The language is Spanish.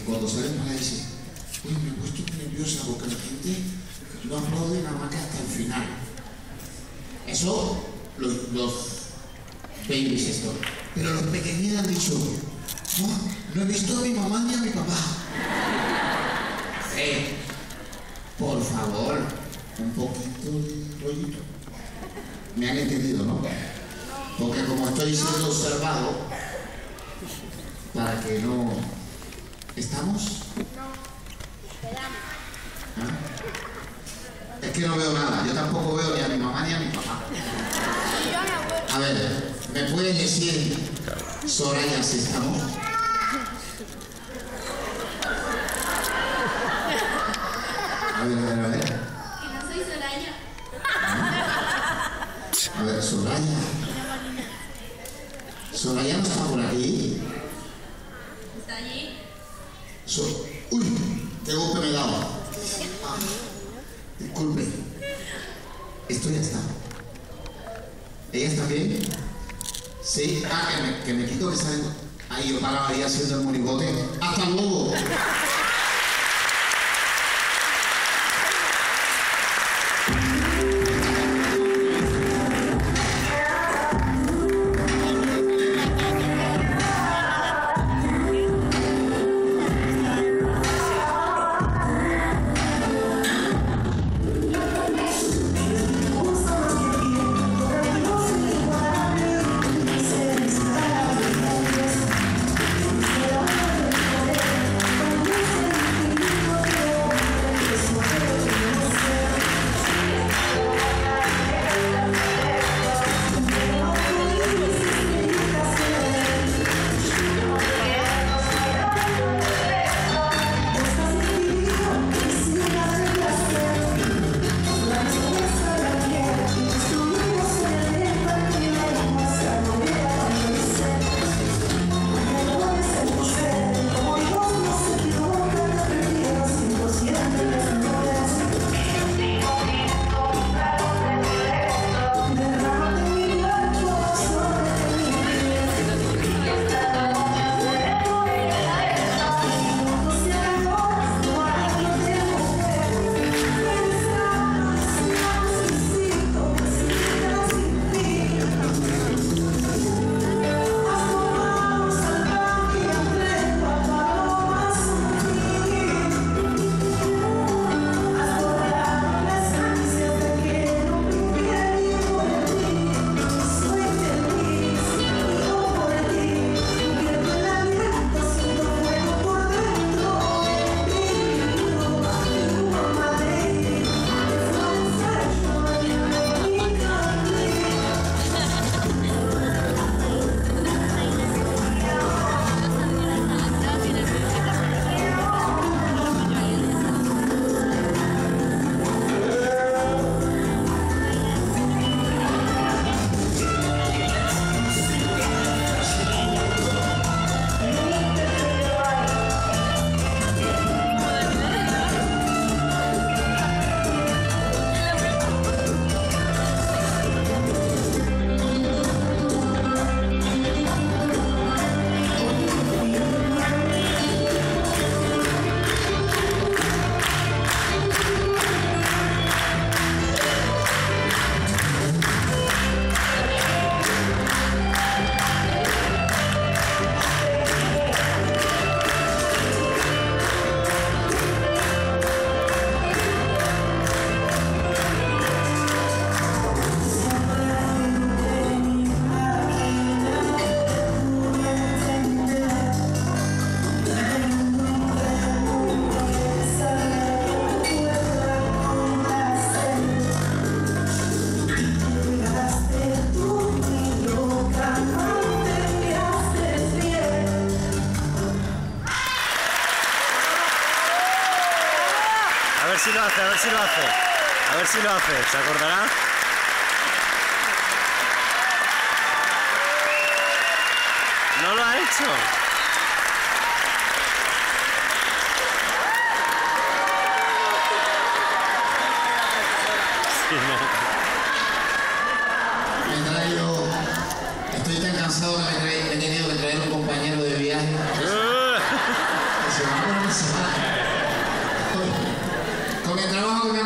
cuando salen para dice, uy, me he puesto nerviosa porque la gente no aplaude nada más que hasta el final. Eso, los babies esto. Pero los pequeñitos han dicho, no he visto a mi mamá ni a mi papá. Por favor, un poquito de rollito. Me han entendido, ¿no? Porque como estoy siendo observado, para que no... ¿Estamos? No, esperamos. ¿Ah? Es que no veo nada, yo tampoco veo ni a mi mamá ni a mi papá. A ver, ¿me puedes decir, Soraya, si estamos? A ver. Que no soy Soraya. A ver, Soraya. Soraya no está por aquí. ¿Está allí? Uy, qué golpe me he dado. Disculpe. Esto ya está. ¿Ella está bien? Sí. Que me quito que salen. Ahí yo paraba ahí haciendo el monigote. ¡Hasta luego! ver si lo hace, a ver si lo hace. A ver si lo hace, ¿se acordará? No lo ha hecho. Sí, no. Me he traído... Estoy tan cansado que me he tenido que traer un compañero de viaje. se va a poner, se va. Con el trabajo que me